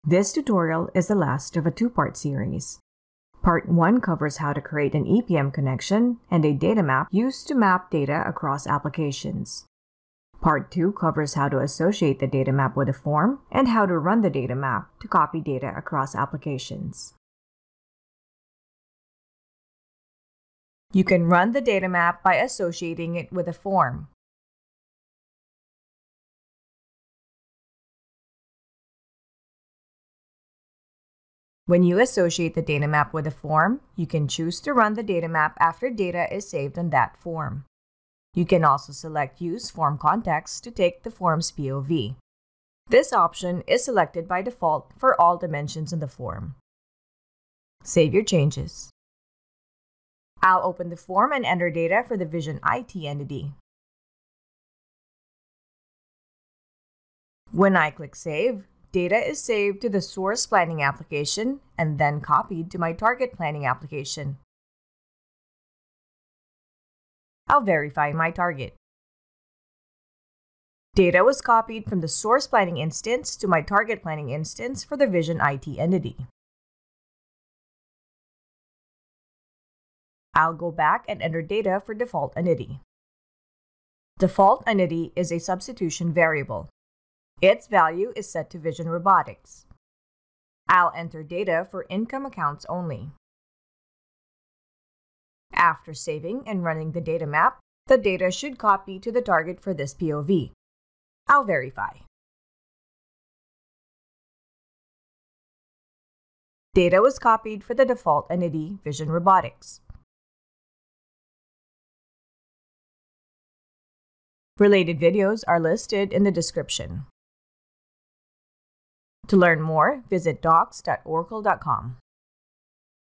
This tutorial is the last of a two-part series. Part 1 covers how to create an EPM connection and a data map used to map data across applications. Part 2 covers how to associate the data map with a form and how to run the data map to copy data across applications. You can run the data map by associating it with a form. When you associate the data map with a form, you can choose to run the data map after data is saved on that form. You can also select Use Form Context to take the form's POV. This option is selected by default for all dimensions in the form. Save your changes. I'll open the form and enter data for the Vision IT entity. When I click Save, data is saved to the source planning application and then copied to my target planning application. I'll verify my target. Data was copied from the source planning instance to my target planning instance for the Vision IT entity. I'll go back and enter data for default entity. Default entity is a substitution variable. Its value is set to Vision Robotics. I'll enter data for income accounts only. After saving and running the data map, the data should copy to the target for this POV. I'll verify. Data was copied for the default entity, Vision Robotics. Related videos are listed in the description. To learn more, visit docs.oracle.com.